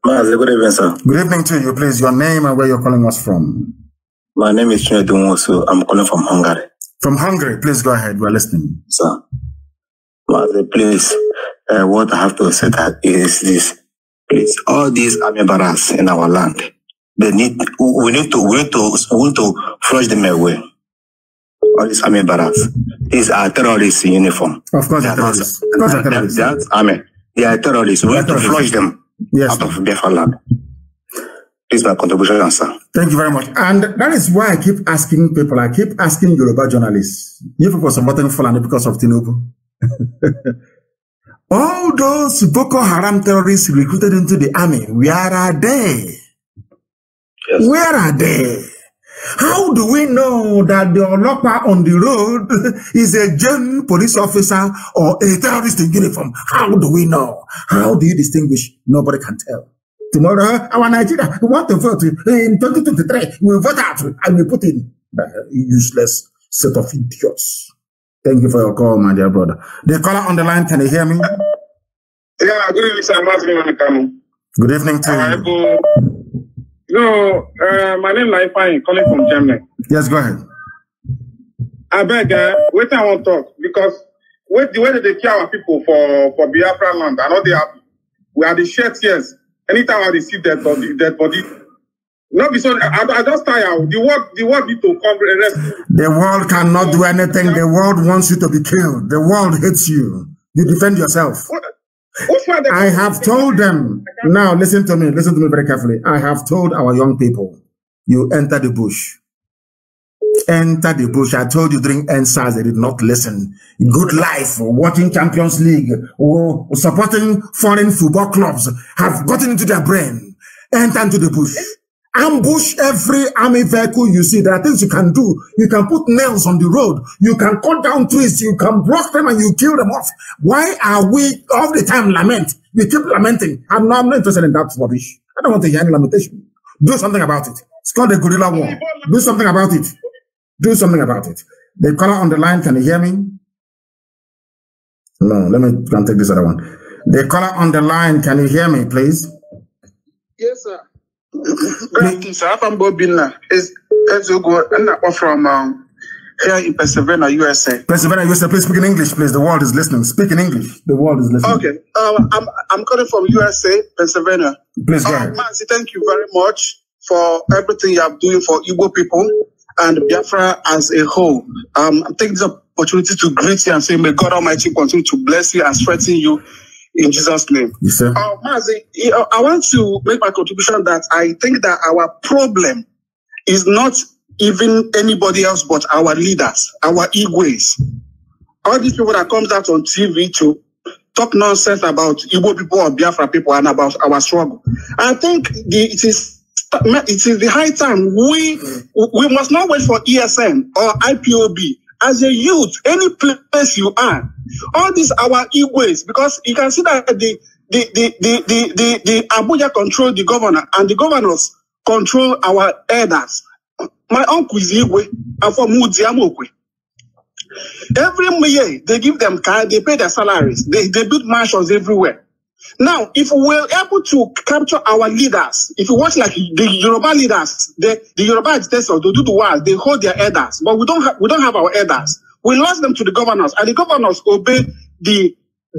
Good evening, sir. Good evening to you. Please, your name and where you're calling us from. My name is Chinedu Nwosu. I'm calling from Hungary. From Hungary, please go ahead. We're listening. Sir, please, what I have to say that is this. Please, all these army barracks in our land, we need to flush them away. All these army barracks. These are terrorists in uniform. Of course, they're terrorists. That's army. They are terrorists. We need to flush them out of Biafra land. This is my contribution, sir. Thank you very much. And that is why I keep asking people, I keep asking Yoruba journalists, you people are supporting Fulani because of Tinubu. All those Boko Haram terrorists recruited into the army, where are they? Yes. Where are they? How do we know that the Olokpa on the road is a German police officer or a terrorist in uniform? How do we know? How do you distinguish? Nobody can tell. Tomorrow, our Nigeria, we want to vote in 2023. We vote out and we put in useless set of idiots. Thank you for your call, my dear brother. The caller on the line, can you hear me? Yeah, good evening, sir. Good evening to you. No, my name is Laifine, calling from Germany. Yes, go ahead. I beg, wait, I want to talk because with the way that they kill our people for Biafra land, I know they are. We are the shed tears. Anytime I receive dead body. Not because I just tired. The world need to come rescue. The world cannot do anything. The world wants you to be killed. The world hates you. You defend yourself. I have told them. Now listen to me very carefully. I have told our young people, you enter the bush. Enter the bush. I told you during NSAS, they did not listen. Good life, watching Champions League, or supporting foreign football clubs have gotten into their brain. Enter into the bush. Ambush every army vehicle you see. There are things you can do. You can put nails on the road. You can cut down trees. You can block them and you kill them off. Why are we all the time lament? We keep lamenting. I'm not interested in that rubbish. I don't want to hear any lamentation. Do something about it. It's called a guerrilla war. Do something about it. Do something about it. The caller on the line, can you hear me? No, let me go and take this other one. The caller on the line, can you hear me, please? Yes, sir. Good evening, sir. I'm Bob Binna. It's Ezogo, and from here in Pennsylvania, USA. Pennsylvania, USA. Please speak in English, please. The world is listening. Speak in English. The world is listening. Okay. I'm calling from USA, Pennsylvania. Please go ahead. Manzi, thank you very much for everything you are doing for Igbo people and Biafra as a whole. I'm taking this opportunity to greet you and say, may God Almighty continue to bless you and strengthen you in Jesus' name. Yes, sir. Mazi, I want to make my contribution that I think that our problem is not even anybody else but our leaders, our Igwes. All these people that comes out on TV to talk nonsense about Igbo people or Biafra people and about our struggle. I think it is the high time we must not wait for ESN or IPOB. As a youth, any place you are, all these our Igwes, because you can see that the Abuja control the governor and the governors control our elders. My uncle is Igwe, I'm from Mudiamokwe. Every year they give them car, they pay their salaries, they build mansions everywhere. Now, if we're able to capture our leaders, if you watch like the Yoruba leaders, the Yoruba agitators, they do the work, they hold their elders, but we don't have our elders. We lost them to the governors, and the governors obey we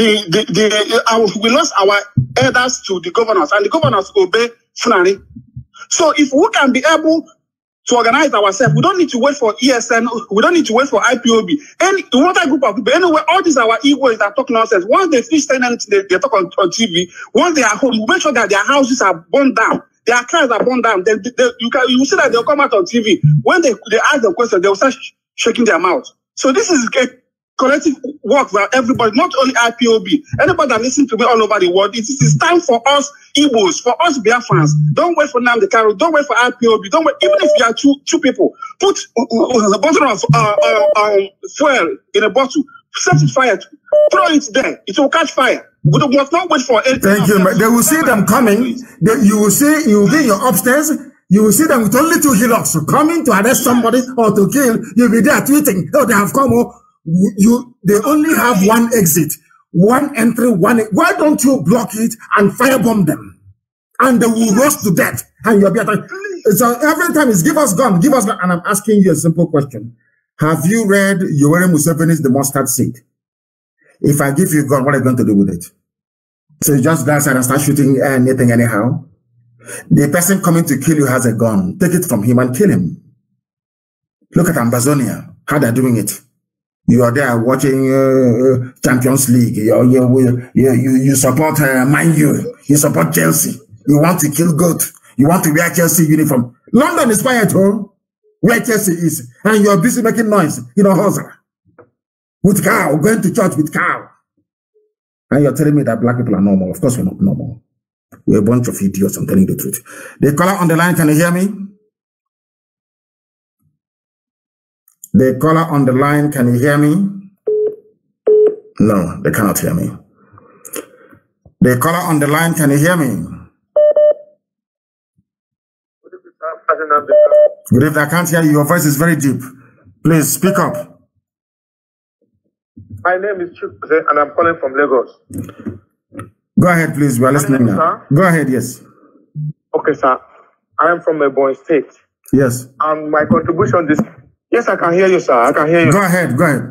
lost our elders to the governors, and the governors obey Fulani. So if we can be able to organize ourselves, we don't need to wait for ESN, we don't need to wait for IPOB. Any other group of people, anyway, all these our Igbo's that talk nonsense. Once they finish saying anything, they talk on TV. Once they are home, we make sure that their houses are burned down, their cars are burned down. Then you see that they'll come out on TV. When they ask them questions, they'll start shaking their mouth. So this is a collective work for everybody, not only IPOB. Anybody that listens to me all over the world, it is time for us Igbos, for us Biafrans. Don't wait for Nnamdi Kanu, don't wait for IPOB, don't wait. Even if you are two people, put a bottle of fuel in a bottle, set it fire, throw it there, it will catch fire. We must not wait for anything. Thank you. They will see them coming. You will be in your upstairs. You will see them with only 2 hillocks coming to arrest somebody or to kill. You'll be there tweeting, oh, they have come. They only have one exit, one entry, one. Why don't you block it and firebomb them? and they will roast to death, and you'll be attacked. So every time it's give us gun, and I'm asking you a simple question. Have you read Yoweri Museveni's The Mustard Seed? If I give you a gun, what are you going to do with it? So you just go outside and start shooting anything anyhow? The person coming to kill you has a gun. Take it from him and kill him. Look at Ambazonia, how they're doing it. You are there watching Champions League. You support Man U. You support Chelsea. You want to kill goat. You want to wear Chelsea uniform. London is quiet, where Chelsea is. And you're busy making noise, Hosa. With cow, going to church with cow. And you're telling me that black people are normal. Of course we're not normal. We're a bunch of idiots, I'm telling you the truth. The caller on the line, can you hear me? The caller on the line, can you hear me? No, they cannot hear me. The caller on the line, can you hear me? Good evening, I can't hear you. Your voice is very deep. Please speak up. My name is Chukwuze and I'm calling from Lagos. Go ahead, please. We are listening now. Sir? Go ahead, yes. Okay, sir. I am from Ebonyi State. Yes. And my contribution this... Yes, I can hear you, sir. I can hear you. Go ahead, go ahead.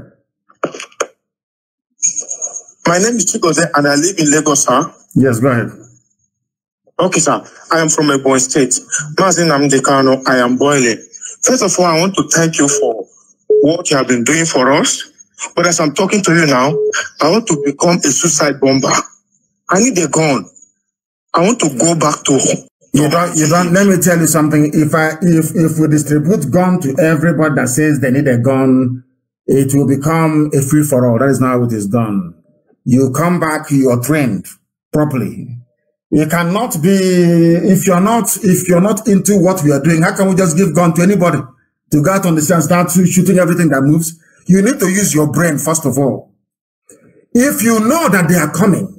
My name is Chukwuze and I live in Lagos, sir. Yes, go ahead. Okay, sir. I am from Ebonyi State. Mazin Amdekano, I am boiling. First of all, I want to thank you for what you have been doing for us. But as I'm talking to you now, I want to become a suicide bomber. I need a gun. I want to go back to... You don't, let me tell you something. If we distribute gun to everybody that says they need a gun, it will become a free-for-all. That is not how it is done. You come back, you are trained properly. You cannot be, if you're not into what we are doing, how can we just give gun to anybody to go out on the street and start shooting everything that moves? You need to use your brain, first of all. If you know that they are coming,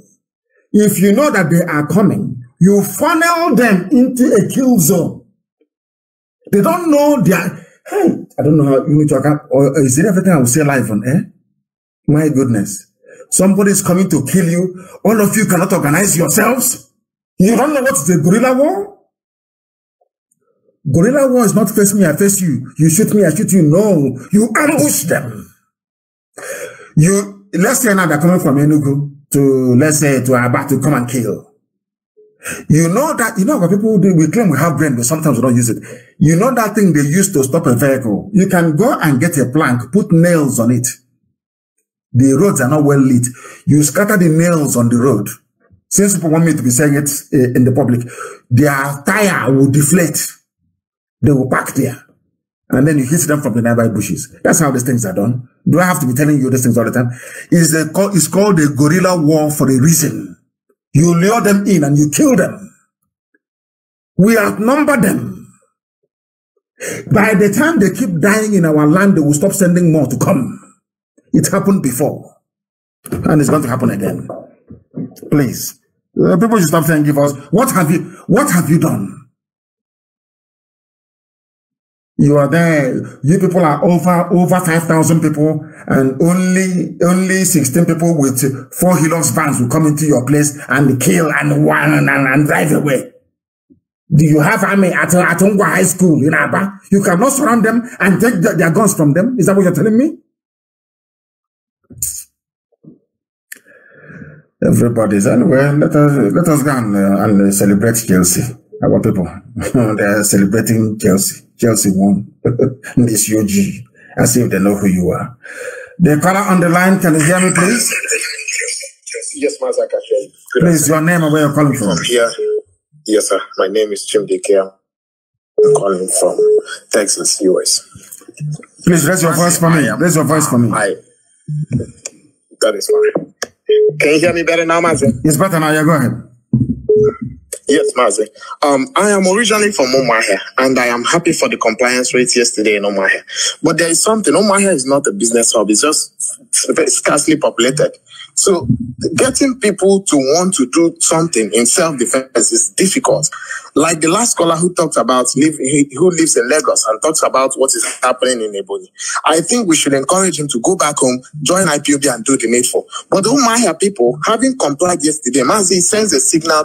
you funnel them into a kill zone. They don't know they are, hey, I don't know how you need to talk, or is it everything I will say live on air? My goodness. Somebody is coming to kill you. All of you cannot organize yourselves. You don't know what's the guerrilla war? Guerrilla war is not face me, I face you. You shoot me, I shoot you. No, you ambush them. Let's say now they're coming from Enugu to, let's say, to Aba to come and kill. You know what people do? We claim we have brain, but sometimes we don't use it. You know that thing they use to stop a vehicle? You can go and get a plank, put nails on it. The roads are not well lit. You scatter the nails on the road. Since people want me to be saying it in the public, their tire will deflate. They will park there. And then you hit them from the nearby bushes. That's how these things are done. Do I have to be telling you these things all the time? It's called a guerrilla war for a reason. You lure them in and you kill them. We outnumber them. By the time they keep dying in our land, they will stop sending more to come. It happened before. And it's going to happen again. Please. People should stop saying, give us. What have you done? You are there. You people are over 5,000 people, and only 16 people with 4 Hilux vans will come into your place and kill and drive away. Do you have army at Ongwa High School in Aba? You cannot surround them and take their guns from them. Is that what you're telling me? Everybody's anyway. Let us go and celebrate Chelsea. Our people, they are celebrating Chelsea. Chelsea won. This UG, as if they know who you are. The caller on the line, can you hear me, please? Yes, Master, I can hear you. Please, your name and where you're calling from? Here. Yes, sir. My name is Chimdike. I'm calling from Texas, US. Please raise your voice for me. Raise your voice for me. That is fine. Can you hear me better now, Master? It's better now. Yeah, go ahead. Yes, Mazi. I am originally from Umuahia, and I am happy for the compliance rate yesterday in Umuahia. But there is something. Umuahia is not a business hub. It's just scarcely populated. So getting people to want to do something in self-defense is difficult. Like the last caller who talked about who lives in Lagos and talks about what is happening in Ebonyi. I think we should encourage him to go back home, join IPOB and do the needful. But the Umuahia people, having complied yesterday, Mazi sends a signal to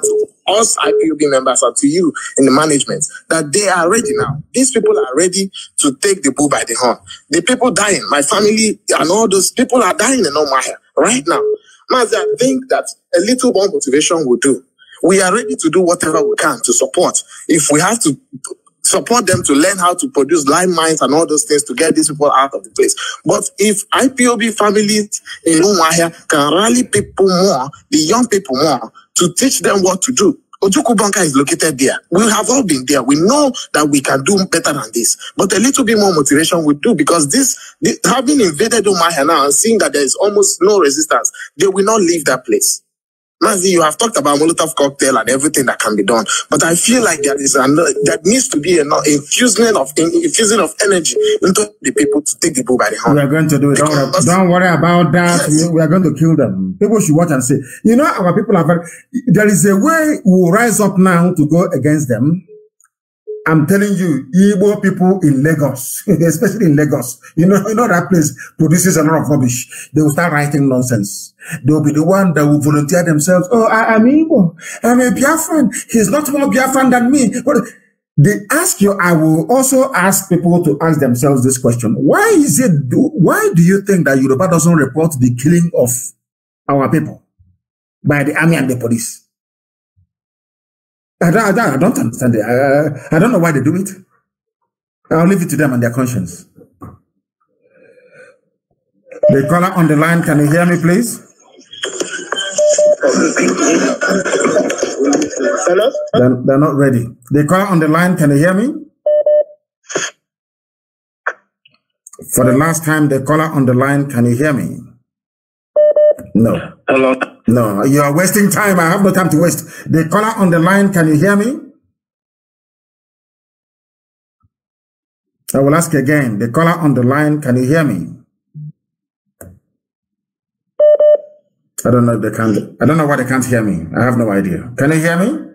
us IPOB members and to you in the management that they are ready now. These people are ready to take the bull by the horn. The people dying, my family and all those people are dying in Omahia right now. Mazi, I think that a little more motivation will do. We are ready to do whatever we can to support. If we have to support them to learn how to produce lime mines and all those things to get these people out of the place. But if IPOB families in Umuahia can rally people more, the young people more, to teach them what to do. Ojukwu Bunker is located there. We have all been there. We know that we can do better than this. But a little bit more motivation would do, because this having invaded Umuahia now and seeing that there is almost no resistance, they will not leave that place. Mazi, you have talked about Molotov cocktail and everything that can be done, but I feel like there needs to be an infusing of energy into the people to take the bull by the horn. We are going to do it. Don't worry about that. Yes. We are going to kill them. People should watch and say, you know, our people are very... There is a way we will rise up now to go against them. I'm telling you, Igbo people in Lagos, especially in Lagos, you know that place produces a lot of rubbish. They will start writing nonsense. They will be the one that will volunteer themselves. Oh, I'm Igbo. I'm a Biafran. He's not more Biafran than me. But they ask you, I will also ask people to ask themselves this question. Why do you think that Yoruba doesn't report the killing of our people by the army and the police? I don't understand it. I don't know why they do it. I'll leave it to them and their conscience. The caller on the line, can you hear me, please? Hello? They're not ready. The caller on the line, can you hear me? For the last time, the caller on the line, can you hear me? No. Hello? No, you are wasting time. I have no time to waste. The caller on the line, can you hear me? I will ask again. The caller on the line, can you hear me? I don't know if they can't. I don't know why they can't hear me. I have no idea. Can you hear me?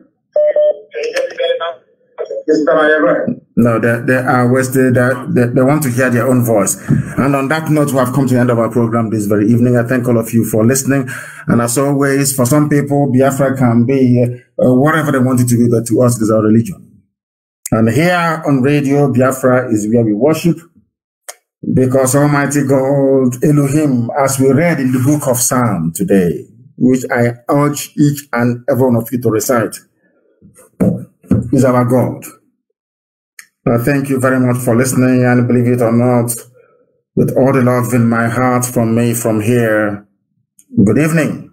No, they are wasted. They want to hear their own voice. And on that note, we have come to the end of our program this very evening. I thank all of you for listening. And as always, for some people, Biafra can be whatever they want it to be, but to us, it is our religion. And here on radio, Biafra is where we worship, because Almighty God, Elohim, as we read in the book of Psalm today, which I urge each and every one of you to recite, is our God. Thank you very much for listening, and believe it or not, with all the love in my heart from me from here, good evening.